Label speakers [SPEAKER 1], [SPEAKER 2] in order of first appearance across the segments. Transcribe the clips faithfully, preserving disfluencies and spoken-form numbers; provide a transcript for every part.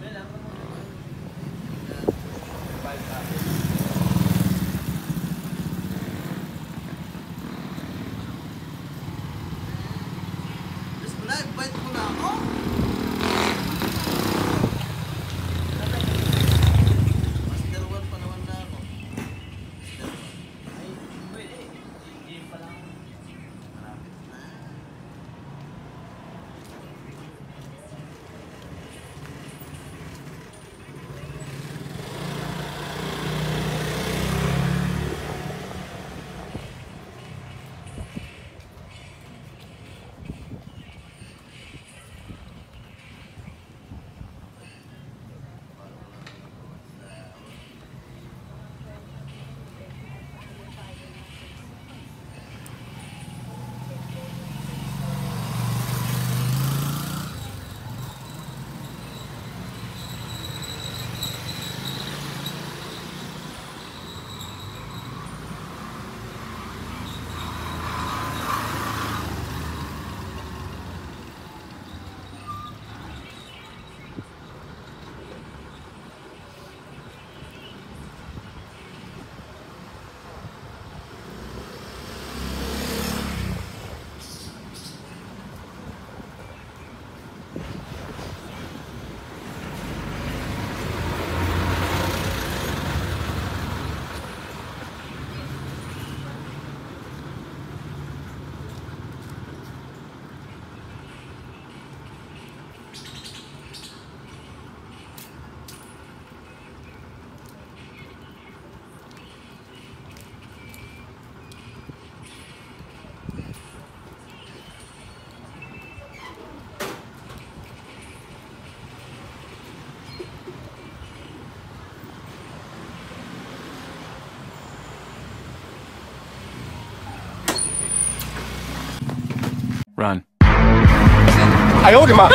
[SPEAKER 1] Run. 哎呦我的妈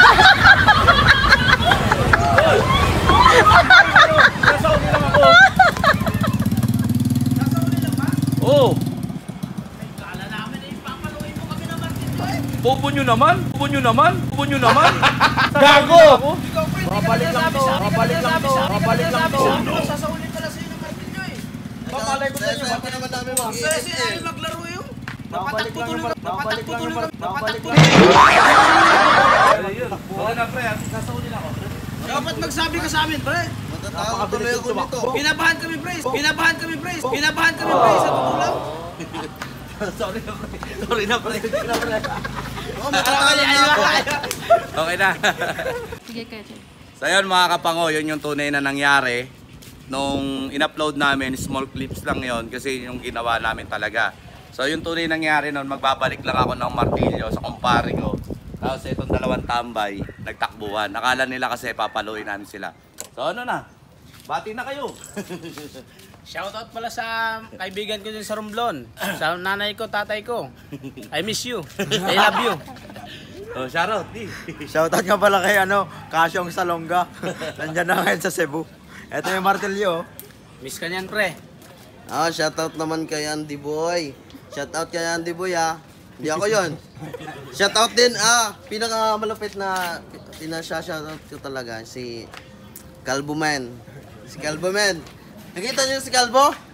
[SPEAKER 1] ！Oh. Kala namin ay papaluin mo kami ng martilyo eh. Bobo nyo naman, bobo nyo naman, bobo nyo naman. Gago!
[SPEAKER 2] Mabalik lang to, mabalik lang to, mabalik lang to.
[SPEAKER 3] Sasaulin pala sa'yo ng martilyo eh.
[SPEAKER 2] Pamalay ko sa inyo,
[SPEAKER 3] Saan pa naman namin mag-iisip eh. Saan namin maglaro yun?
[SPEAKER 2] Mabalik lang yung mabalik lang yung mabalik lang.
[SPEAKER 1] Oo na pre, sasaulin ako.
[SPEAKER 3] Dapat magsabi ka sa amin, pre.
[SPEAKER 2] Matatawag tuloy ako nito.
[SPEAKER 3] Pinabahan kami, pre. Pinabahan kami, pre. Pinabahan kami, pre. Sa tutulaw.
[SPEAKER 2] Sorry na pre. Sorry na pre. Sorry na pre.
[SPEAKER 3] Oh, matatalo na ako.
[SPEAKER 1] Okay na.
[SPEAKER 4] Sige kayo.
[SPEAKER 1] So yun mga kapango, yun yung tunay na nangyari. Nung in-upload namin, small clips lang yon kasi yung ginawa namin talaga. So yung tunay nangyari nun, magbabalik lang ako ng martilyo sa kumpare ko. Tapos itong dalawang tambay, nagtakbuhan. Nakala nila kasi papaluin namin sila. So ano na? Bati na kayo.
[SPEAKER 3] Shoutout pala sa kaibigan ko din sa Romblon. Sa nanay ko, tatay ko. I miss you. I love you.
[SPEAKER 1] Oh, shoutout, di.
[SPEAKER 2] Shoutout nga pala kay ano, Kasyong Salonga. Nandiyan na ngayon sa Cebu. Ito yung martilyo.
[SPEAKER 3] Miss ka niyan, pre.
[SPEAKER 5] Ah, shoutout naman kay Andy Boy. Shoutout kay Andy Boy ah. Hindi ako yun. Shoutout din ah, pinakamalupit na pinasya-shoutout ko talaga si Calvo Man. Si Calvo Man. Nakita niyo si Calvo?